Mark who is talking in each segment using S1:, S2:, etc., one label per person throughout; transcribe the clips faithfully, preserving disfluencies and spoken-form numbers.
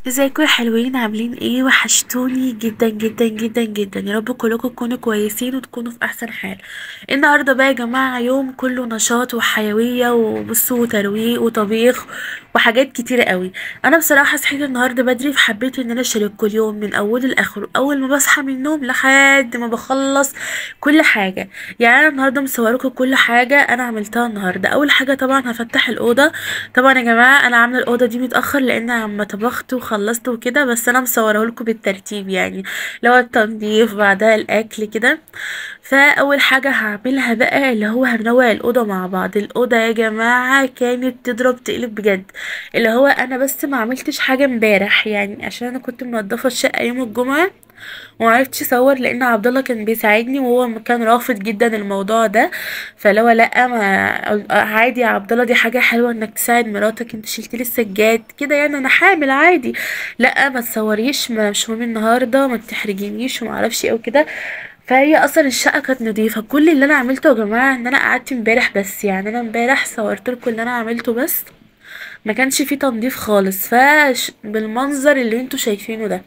S1: ازيكم يا حلوين؟ عاملين ايه؟ وحشتوني جدا جدا جدا جدا. يا رب كلكم تكونوا كويسين وتكونوا في احسن حال. النهارده بقى يا جماعه يوم كله نشاط وحيويه وبصوا وترويق وطبيخ وحاجات كتيره قوي. انا بصراحه صحيت النهارده بدري فحبيت ان انا اشارككم اليوم من اوله لاخره، اول ما بصحى من النوم لحد ما بخلص كل حاجه. يعني انا النهارده مصوركم كل حاجه انا عملتها النهارده. اول حاجه طبعا هفتح الاوضه. طبعا يا جماعه انا عامله الاوضه دي متاخر لان عم طبخت وخلصت وكده، بس انا مصوره لكم بالترتيب يعني اللي هو التنظيف بعدها الاكل كده. فاول حاجه هعملها بقى اللي هو هنروق الاوضه مع بعض. الاوضه يا جماعه كانت تضرب تقلب بجد. اللي هو انا بس ما عملتش حاجه امبارح يعني عشان انا كنت منضفه الشقه يوم الجمعه ومعرفتش اصور لان عبد الله كان بيساعدني وهو م- كان رافض جدا الموضوع ده. فلو لا ما عادي يا عبد الله، دي حاجه حلوه انك تساعد مراتك، انت شلتي لي السجاد كده يعني انا حامل عادي. لا ما تصوريش، ما مش مهم النهارده، ما تحرجينيش وما اعرفش ايه وكده. فهي اصلا الشقه كانت نظيفه. كل اللي انا عملته يا جماعه ان انا قعدت امبارح بس، يعني انا امبارح صورت لكم اللي انا عملته بس، ما كانش فيه تنظيف خالص. فش بالمنظر اللي انتوا شايفينه ده.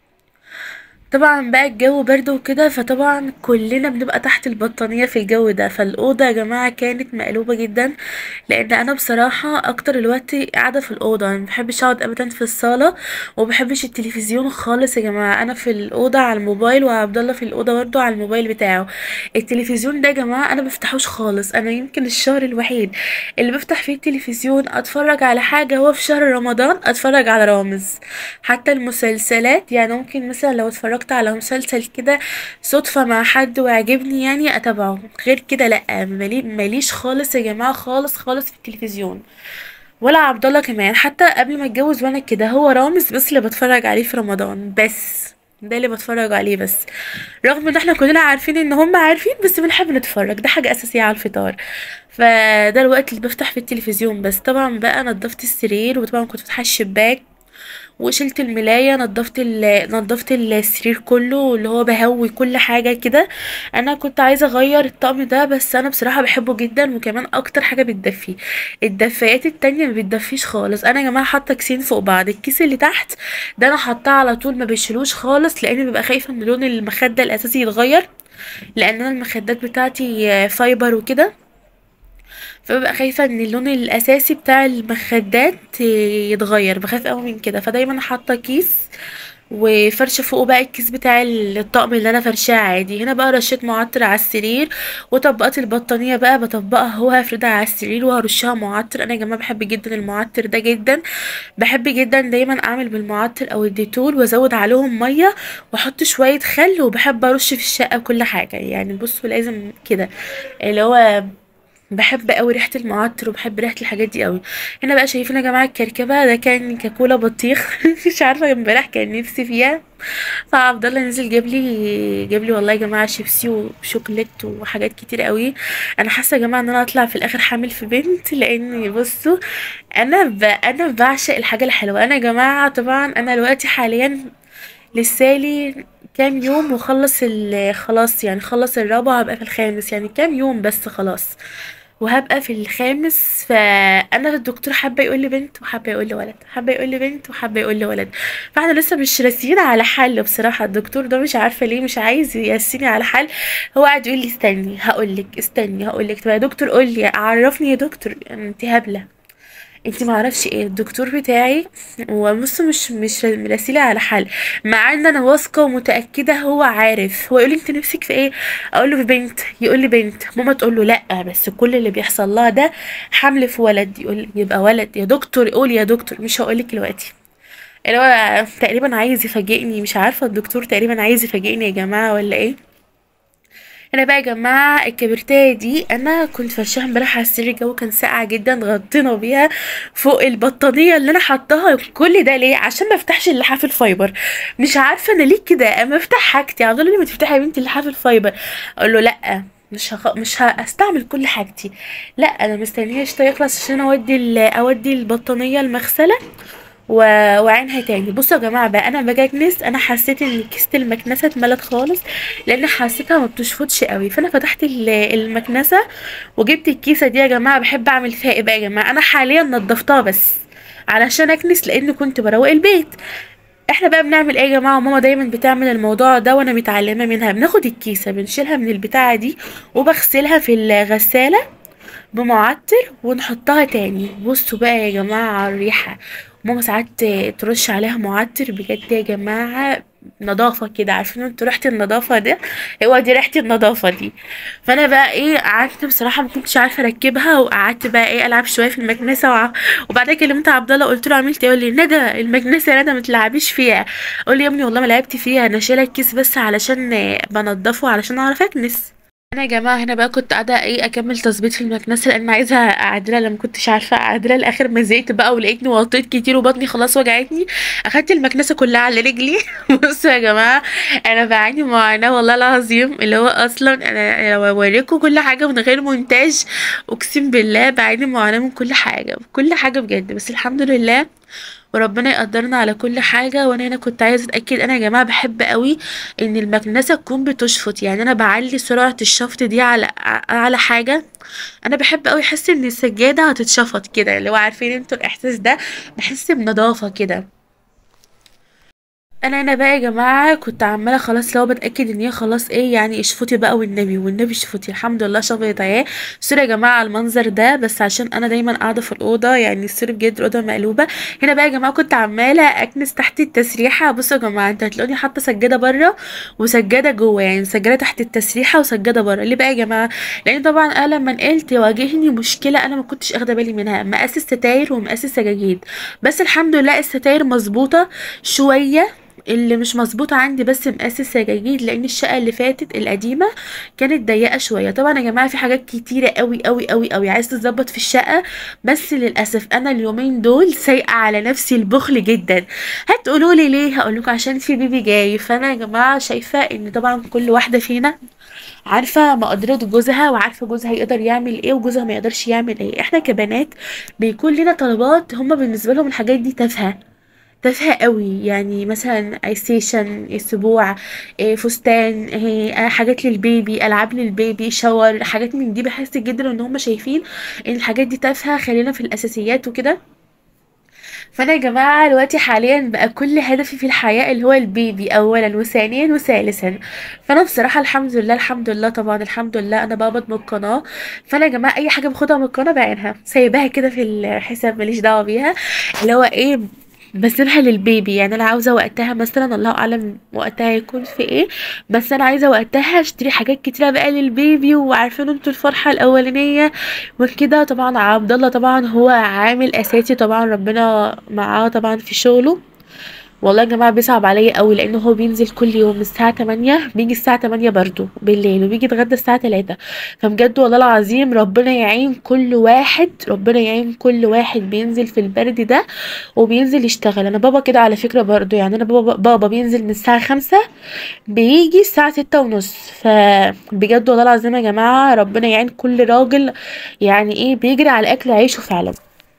S1: طبعا بقى الجو برد وكده، فطبعا كلنا بنبقى تحت البطانية في الجو ده. فالأوضة يا جماعة كانت مقلوبة جدا، لأن أنا بصراحة أكتر الوقت قاعدة في الأوضة، أنا مبحبش أقعد أبدا في الصالة ومبحبش التلفزيون خالص. يا جماعة أنا في الأوضة على الموبايل وعبد الله في الأوضة برضه على الموبايل بتاعه. التلفزيون ده يا جماعة أنا بفتحوش خالص. أنا يمكن الشهر الوحيد اللي بفتح فيه التلفزيون أتفرج على حاجة هو في شهر رمضان، أتفرج على رامز. حتى المسلسلات يعني ممكن مثلا لو اتفرجت على مسلسل كده صدفة مع حد وعجبني يعني اتابعه، غير كده لا. مالي ماليش خالص يا جماعة، خالص خالص في التلفزيون. ولا عبد الله كمان، حتى قبل ما اتجوز وانا كده هو رامز بس اللي بتفرج عليه في رمضان بس. ده اللي بتفرج عليه بس، رغم ان احنا كلنا عارفين ان هم عارفين بس بنحب نتفرج، ده حاجة اساسية على الفطار. فده الوقت اللي بفتح فيه التلفزيون بس. طبعا بقى نضفت السرير وطبعا كنت فاتحه الشباك وشلت الملاية، نضفت ال... نضفت السرير كله اللي هو بهوي كل حاجة كده. انا كنت عايزة اغير الطقم ده بس انا بصراحة بحبه جدا، وكمان اكتر حاجة بتدفي. الدفايات التانية ما بتدفيش خالص. انا يا جماعة حاطة كيسين فوق بعض، الكيس اللي تحت ده انا حاطاه على طول ما بشيلوش خالص لاني ببقى خايفة ان لون المخدة الاساسي يتغير، لان انا المخدات بتاعتي آه، فايبر وكده. فببقى خايفة ان اللون الاساسي بتاع المخدات يتغير، بخاف قوي من كده. فدايما حاطة كيس وفرشة فوقه بقى الكيس بتاع الطقم اللي انا فرشاه عادي. هنا بقى رشيت معطر على السرير وطبقت البطانية بقى بطبقها، هو هفردها على السرير وهرشها معطر. انا يا جماعة بحب جدا المعطر ده جدا، بحب جدا دايما اعمل بالمعطر او الديتول وازود عليهم مية واحط شوية خل، وبحب ارش في الشقة كل حاجة يعني. بصوا لازم كده، اللي هو بحب قوي ريحه المعطر وبحب ريحه الحاجات دي قوي. هنا بقى شايفين يا جماعه الكركبه ده كان كاكولا بطيخ مش عارفه امبارح كان نفسي فيها. فعبد الله نزل جاب لي جاب لي والله يا جماعه شيبسي وشوكليت وحاجات كتير قوي. انا حاسه يا جماعه ان انا هطلع في الاخر حامل في بنت، لان بصوا انا ب... انا بعشق الحاجه الحلوه. انا يا جماعه طبعا انا دلوقتي حاليا لسالي كام يوم وخلص ال خلاص يعني خلص الرابع، هبقى في الخامس يعني كام يوم بس خلاص وهبقى في الخامس. فانا الدكتور حابه يقول لي بنت وحابه يقول لي ولد، حابه يقول لي بنت وحابه يقول لي ولد. فاحنا لسه مش راسيين على حل بصراحه. الدكتور ده مش عارفه ليه مش عايز يرسيني على حل. هو قاعد يقول لي استني هقول لك، استني هقول لك. طب يا دكتور قول لي، عرفني يا دكتور، انت هبله انتي معرفش ايه. الدكتور بتاعي هو بص مش مش مراسلي على حل، مع ان انا واثقه ومتاكده هو عارف. هو يقول لي انت نفسك في ايه، اقول له في بنت، يقول لي بنت. ماما تقول له لا بس كل اللي بيحصل لها ده حمل في ولد، يقول لي يبقى ولد يا دكتور، قول يا دكتور. مش هقول لك دلوقتي، اللي هو تقريبا عايز يفاجئني، مش عارفه الدكتور تقريبا عايز يفاجئني يا جماعه ولا ايه. انا بقى يا جماعه الكبرتايه دي انا كنت فرشاها امبارح على السرير، الجو كان ساقع جدا، غطينا بيها فوق البطانيه اللي انا حطاها. كل ده ليه؟ عشان ما افتحش اللحاف الفايبر. مش عارفه انا ليه كده، اما افتح حاجتي عبد الله لي ما تفتحي يا بنتي اللحاف الفايبر. اقول له لا مش هخ... مش هستعمل كل حاجتي. لا انا مستنيه الشتا يخلص عشان اودي ال... اودي البطانيه المغسله و... وعينها تاني. بصوا يا جماعه بقى انا باجي اكنس، انا حسيت ان كيسه المكنسه اتملت خالص لان حسيتها ما بتشفطش قوي. فانا فتحت ال- المكنسه وجبت الكيسه دي يا جماعه. بحب اعمل فيها ايه بقى يا جماعه، انا حاليا نضفتها بس علشان اكنس، لان كنت بروق البيت. احنا بقى بنعمل ايه يا جماعه؟ ماما دايما بتعمل الموضوع ده وانا متعلمه منها. بناخد الكيسه بنشيلها من البتاعه دي وبغسلها في الغساله بمعطر ونحطها تاني. بصوا بقى يا جماعة على الريحة. ماما ساعات ترش عليها معطر بجد يا جماعة، نظافة كده. عارفين انتوا ريحة النظافة ده؟ هو دي ريحة النظافة دي. فانا بقى ايه، قعدت بصراحة ما كنتش عارفة اركبها، وقعدت بقى ايه العب شوية في المكنسة وع... وبعدين كلمت عبد الله قلت له عملت ايه؟ يقول لي ندى المكنسة يا ندى ما تلعبيش فيها. اقول لي يا ابني والله ما لعبت فيها، انا شايله الكيس بس علشان بنضفه علشان اعرف اكنس. انا يا جماعه هنا بقى كنت قاعده ايه اكمل تظبيط في المكنسه، لان عايزه اعدلها لما كنتش عارفه اعدلها لاخر ما زهقت بقى ولقيتني وطيت كتير وبطني خلاص وجعتني. اخدت المكنسه كلها على رجلي. بصوا يا جماعه انا بعاني معاناه والله العظيم، اللي هو اصلا انا أنا لو اوريكم كل حاجه من غير مونتاج اقسم بالله بعاني معاناه من كل حاجه كل حاجه بجد. بس الحمد لله وربنا يقدرنا على كل حاجة. وانا هنا كنت عايزة اتأكد. انا يا جماعة بحب قوي ان المكنسة تكون بتشفط، يعني انا بعلي سرعة الشفط دي على على حاجة. انا بحب قوي احس ان السجادة هتتشفط كده، اللي هو عارفين انتوا الاحساس ده، بحس بنظافة كده. انا هنا بقى يا جماعه كنت عماله خلاص لو بتاكد ان هي خلاص ايه، يعني اشفطي بقى والنبي والنبي اشفطي. الحمد لله شفطت اهي. سوري يا جماعه على المنظر ده، بس عشان انا دايما قاعده في الاوضه، يعني سوري بجد الاوضه مقلوبه. هنا بقى يا جماعه كنت عماله اكنس تحت التسريحه. بصوا يا جماعه انتوا هتلاقوني حاطه سجاده بره وسجاده جوه، يعني سجاده تحت التسريحه وسجاده بره. ليه بقى يا جماعه؟ لان طبعا انا لما نقلت واجهني مشكله انا ما كنتش اخده بالي منها، مقاس الستاير ومقاس السجاجيد. بس الحمد لله الستاير مظبوطه شويه، اللي مش مظبوط عندي بس مقاس السجاجيد، لان الشقه اللي فاتت القديمه كانت ضيقه شويه. طبعا يا جماعه في حاجات كتيره قوي قوي قوي قوي عايز تتظبط في الشقه، بس للاسف انا اليومين دول سايقه على نفسي البخل جدا. هتقولوا لي ليه؟ هقول لكم عشان في بيبي جاي. فانا يا جماعه شايفه ان طبعا كل واحده فينا عارفه مقدرات جوزها، وعارفه جوزها يقدر يعمل ايه وجوزها ما يقدرش يعمل ايه. احنا كبنات بيكون لنا طلبات هما بالنسبه لهم الحاجات دي تافهه تافهة قوي، يعني مثلا اي ستيشن اسبوع، إيه فستان، إيه حاجات للبيبي، العاب للبيبي، شاور، حاجات من دي. بحس جدا ان هم شايفين ان الحاجات دي تافهة، خلينا في الاساسيات وكده. فانا يا جماعه دلوقتي حاليا بقى كل هدفي في الحياه اللي هو البيبي اولا وثانيا وثالثا. فانا بصراحه الحمد لله الحمد لله طبعا الحمد لله انا بقبض من القناه. فانا يا جماعه اي حاجه باخدها من القناه بعينها سايباها كده في الحساب ماليش دعوه بيها، اللي هو ايه بسيبها للبيبي. يعني انا عاوزه وقتها مثلا الله اعلم وقتها يكون في ايه، بس انا عايزه وقتها اشتري حاجات كتيره بقى للبيبي. وعارفين انتوا الفرحه الاولانيه وكده. طبعا عبد الله طبعا هو عامل اساسي، طبعا ربنا معاه طبعا في شغله. والله يا جماعه بيصعب عليا قوي، لانه هو بينزل كل يوم الساعه تمانية، بيجي الساعه تمانية برضو بالليل، وبيجي يتغدى الساعه تلاتة. فبجد والله العظيم ربنا يعين كل واحد، ربنا يعين كل واحد بينزل في البرد ده وبينزل يشتغل. انا بابا كده على فكره برضو، يعني انا بابا بابا بينزل من الساعه خمسة بيجي الساعه ستة ونص. فبجد والله العظيم يا جماعه ربنا يعين كل راجل يعني ايه بيجري على اكل عيشه فعلا.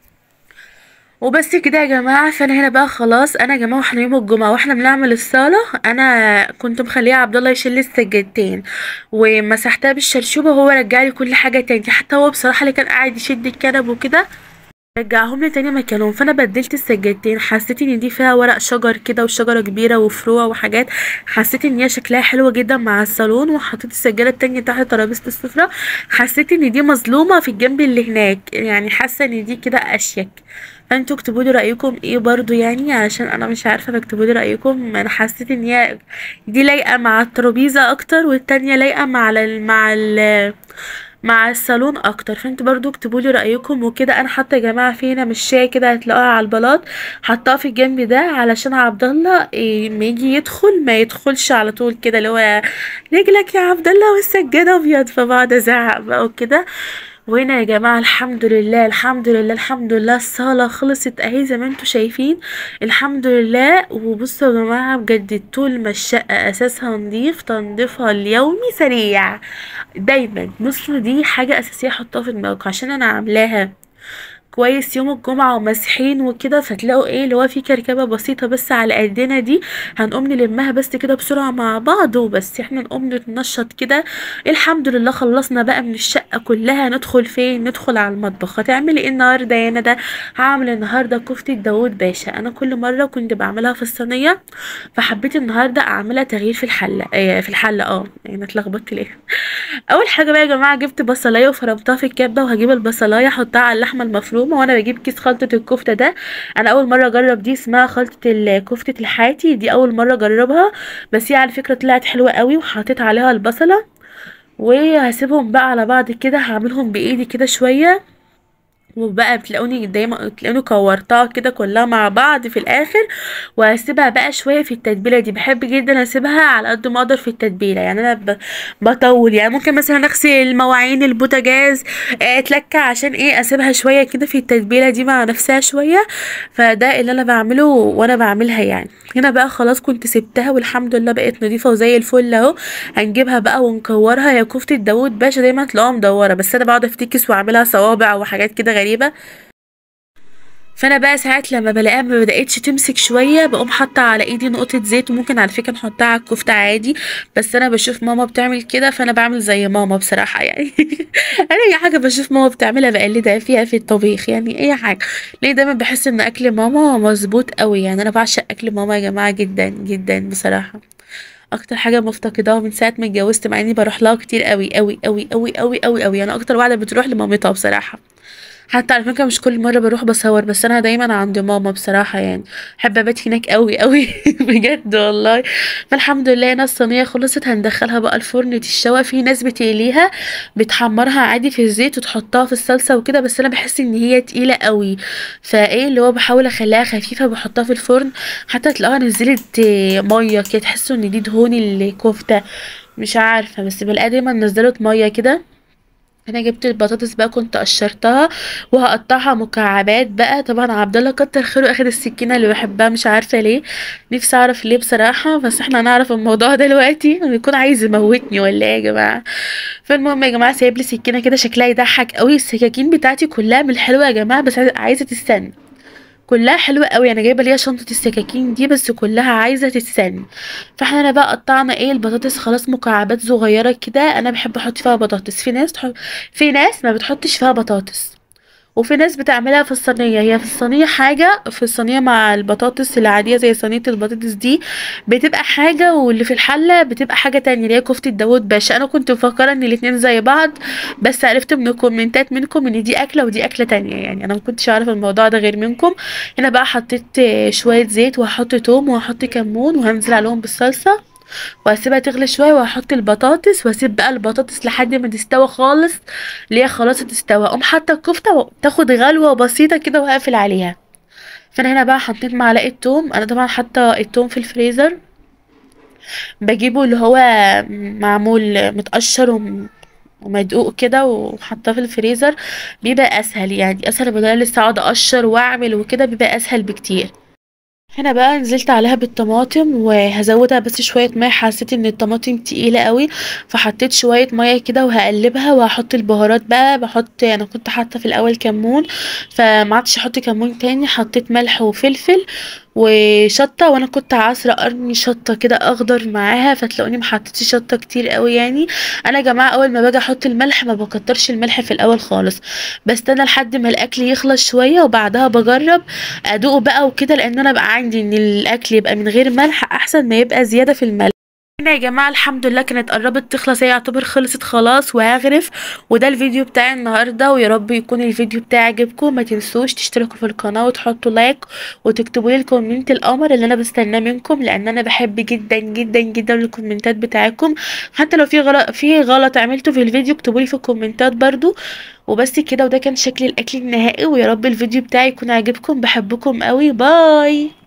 S1: وبس كده يا جماعه. فانا هنا بقى خلاص انا يا جماعه احنا يوم الجمعه واحنا بنعمل الصاله، انا كنت مخليه عبد الله يشيل لي السجادتين ومسحتها بالشرشوبه، وهو رجع لي كل حاجه تاني. حتى هو بصراحه اللي كان قاعد يشد الكنب وكده رجعهم لي تاني مكانهم. فانا بدلت السجادتين، حسيت ان دي فيها ورق شجر كده وشجره كبيره وفروع وحاجات، حسيت ان هي شكلها حلوه جدا مع الصالون. وحطيت السجاده التانية تحت ترابيزه السفره، حسيت ان دي مظلومه في الجنب اللي هناك، يعني حاسه ان دي كده اشيك. فانتوا اكتبوا لي رايكم ايه برضو، يعني علشان انا مش عارفه، فاكتبوا لي رايكم. انا حسيت ان هي دي لايقه مع الترابيزه اكتر، والتانية لايقه مع ال مع ال مع الصالون اكتر. فانتوا برضو اكتبوا لي رايكم وكده. انا حاطه يا جماعه فينا مشايه كده هتلاقوها على البلاط، حطاها في الجنب ده علشان عبد الله إيه ما يجي يدخل ما يدخلش على طول كده، اللي هو رجلك يا عبد الله والسجاده ابيض، فبقعد ازعق بقى وكده. وهنا يا جماعة الحمد لله الحمد لله الحمد لله الصالة خلصت اهي زي ما انتوا شايفين الحمد لله. وبصوا يا جماعة بجد طول ما الشقة اساسها نضيف تنظيفها اليومي سريع دايما. بصوا دي حاجة اساسية حطها في دماغك، عشان انا عاملاها كويس يوم الجمعة وماسحين وكده، فتلاقوا ايه اللي هو في كركبة بسيطة بس على قدنا دي، هنقوم نلمها بس كده بسرعة مع بعض وبس، احنا نقوم نتنشط كده. الحمد لله خلصنا بقى من الشقة كلها. ندخل فين؟ ندخل على المطبخ. هتعملي ايه النهاردة يا ندى؟ هعمل النهاردة كفتة داوود باشا. انا كل مرة كنت بعملها في الصينية، فحبيت النهاردة اعملها تغيير في الحلة. ايه في الحلة، اه يعني اتلخبطت ليه. اول حاجه بقى يا جماعه جبت بصلايه وفرمتها في الكبه، وهجيب البصلايه احطها على اللحمه المفرومه، وانا بجيب كيس خلطه الكفته ده. انا اول مره اجرب دي، اسمها خلطه ال- كفته الحاتي دي، اول مره اجربها، بس هي على فكره طلعت حلوه قوي. وحطيت عليها البصله، وهسيبهم بقى على بعض كده، هعملهم بايدي كده شويه، وبقى بتلاقوني دايما تلاقوني كورتها كده كلها مع بعض في الاخر. وهسيبها بقى شويه في التتبيله دي. بحب جدا اسيبها على قد ما اقدر في التتبيله، يعني انا ب- بطول، يعني ممكن مثلا اغسل مواعين البوتاجاز، آه، اتلكع عشان ايه اسيبها شويه كده في التتبيله دي مع نفسها شويه. فده اللي انا بعمله وانا بعملها يعني. هنا بقى خلاص كنت سبتها، والحمد لله بقت نظيفه وزي الفل اهو. هنجيبها بقى ونكورها. يا كفته داوود باشا دايما تلاقوها مدوره، بس انا بقعد افتكس واعملها صوابع وحاجات كده غريبه. فانا بقى ساعات لما بلاقيها ما بدأتش تمسك شويه، بقوم حاطه على ايدي نقطه زيت، وممكن على فكره نحطها على الكفته عادي، بس انا بشوف ماما بتعمل كده فانا بعمل زي ماما بصراحه يعني. انا اي حاجه بشوف ماما بتعملها بقلدها فيها في الطبيخ، يعني اي حاجه. ليه دايما بحس ان اكل ماما مظبوط قوي، يعني انا بعشق اكل ماما يا جماعه جدا جدا بصراحه. اكتر حاجه مفتقداها من ساعه ما اتجوزت، مع اني بروح لها كتير قوي قوي قوي قوي قوي قوي قوي، انا اكتر واحده بتروح لمامتها بصراحه. حتى على فكرة مش كل مرة بروح بصور، بس أنا دايما عند ماما بصراحة يعني. بحب أبات هناك قوي قوي بجد والله. فالحمد لله هنا الصينية خلصت، هندخلها بقى الفرن تتشوى. في ناس بتقليها بتحمرها عادي في الزيت وتحطها في الصلصة وكده، بس أنا بحس إن هي تقيلة قوي، فايه اللي هو بحاول أخليها خفيفة، بحطها في الفرن حتى تلاقوها نزلت آه، مية كده، تحسوا إن دي دهون الكفتة. مش عارفة، بس بلاقيها دايما نزلت مية كده. انا جبت البطاطس بقى كنت قشرتها، وهقطعها مكعبات بقى. طبعا عبد الله كتر خيره اخد السكينه اللي بحبها، مش عارفه ليه، نفسي اعرف ليه بصراحه، بس احنا هنعرف الموضوع ده دلوقتي. بيكون عايز يموتني ولا ايه يا جماعه؟ فالمهم يا جماعه سايب لي سكينه كده شكلها يضحك قوي. السكاكين بتاعتي كلها من الحلوه يا جماعه، بس عايزه عايزة تستنى. كلها حلوة قوي، انا جايبه ليها شنطه السكاكين دي، بس كلها عايزه تتسن. فاحنا هنا بقى قطعنا ايه البطاطس خلاص مكعبات صغيره كده. انا بحب احط فيها بطاطس، في ناس تحط، في ناس ما بتحطش فيها بطاطس، وفي ناس بتعملها في الصينية. هي في الصينية حاجة، في الصينية مع البطاطس العادية زي صينية البطاطس دي بتبقى حاجة، واللي في الحلة بتبقى حاجة تانية اللي هي كفتة داوود باشا. أنا كنت مفكرة إن الاتنين زي بعض، بس عرفت من الكومنتات منكم إن دي أكلة ودي أكلة تانية، يعني أنا مكنتش أعرف الموضوع ده غير منكم. هنا بقى حطيت آه، شوية زيت، وهحط توم، وهحط كمون، وهنزل عليهم بالصلصة، وهسيبها تغلي شويه، وهحط البطاطس، واسيب بقى البطاطس لحد ما تستوى خالص، اللي هي خلاص تستوى، اقوم حاطه الكفته وتاخد غلوه بسيطه كده، واقفل عليها. فانا هنا بقى حطيت معلقه توم. انا طبعا حاطه التوم في الفريزر، بجيبه اللي هو معمول متقشر وم- ومدقوق كده، وحطاه في الفريزر. بيبقى اسهل، يعني اسهل بدل لسه اقعد اقشر واعمل وكده، بيبقى اسهل بكتير. هنا بقى نزلت عليها بالطماطم، وهزودها بس شوية مية، حسيت ان الطماطم تقيلة قوي، فحطيت شوية مية كده وهقلبها. وهحط البهارات بقى، بحط انا كنت حاطة في الاول كمون، فما عدتش احط كمون تاني، حطيت ملح وفلفل وشطة، وانا كنت عصرة قرن شطة كده اخضر معاها، فتلاقوني ما حطيتش شطة كتير قوي يعني. انا يا جماعة اول ما باجي احط الملح ما بكترش الملح في الاول خالص، بستنى لحد ما الاكل يخلص شوية، وبعدها بجرب ادوقه بقى وكده، لان انا بقى عندي ان الاكل يبقى من غير ملح احسن ما يبقى زياده في الملح. هنا يا جماعة الحمد لله كانت قربت تخلص، هي يعتبر خلصت خلاص، وهغرف. وده الفيديو بتاعي النهاردة، ويا رب يكون الفيديو بتاعي عجبكم. ما تنسوش تشتركوا في القناة وتحطوا لايك، وتكتبوا لي الكومنت القمر اللي انا بستناه منكم، لان انا بحب جدا جدا جدا الكومنتات بتاعتكم. حتى لو في غلط في غلط عملته في الفيديو اكتبوا لي في الكومنتات برضو. وبس كده، وده كان شكل الاكل النهائي، ويا رب الفيديو بتاعي يكون عجبكم. بحبكم قوي، باي.